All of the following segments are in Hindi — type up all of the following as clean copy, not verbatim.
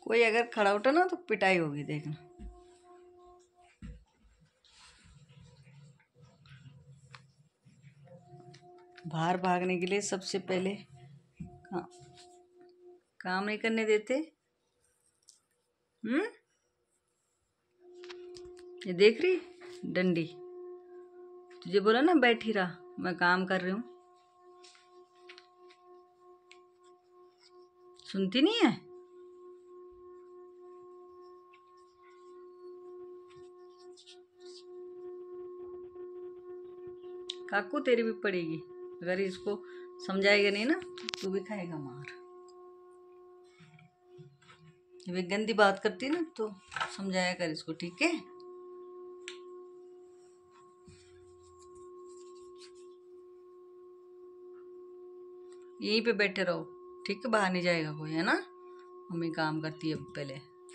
कोई अगर खड़ा उठा ना तो पिटाई होगी, देखना। बाहर भागने के लिए सबसे पहले काम नहीं करने देते। ये देख रही डंडी, तुझे बोला ना बैठी रहा, मैं काम कर रही हूँ, सुनती नहीं है। काकू तेरी भी पड़ेगी, अगर इसको समझाएगा नहीं ना तू भी खाएगा मार। वे गंदी बात करती है ना तो समझाया कर इसको, ठीक है। यहीं पे बैठे रहो, ठीक है, बाहर नहीं जाएगा कोई, है ना। मम्मी काम करती है पहले।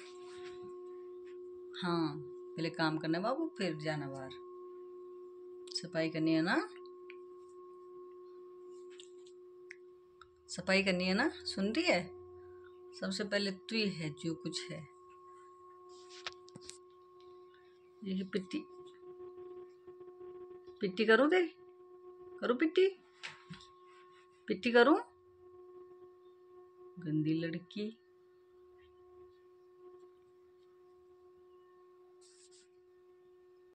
हाँ, पहले काम करना बाबू, फिर जाना बाहर, सफाई करनी है ना, सफाई करनी है ना, सुन रही है। सबसे पहले तू ही है जो कुछ है। ये पिट्टी पिट्टी करूँ तेरी, करूँ पिट्टी, पिट्टी करूँ, गंदी लड़की।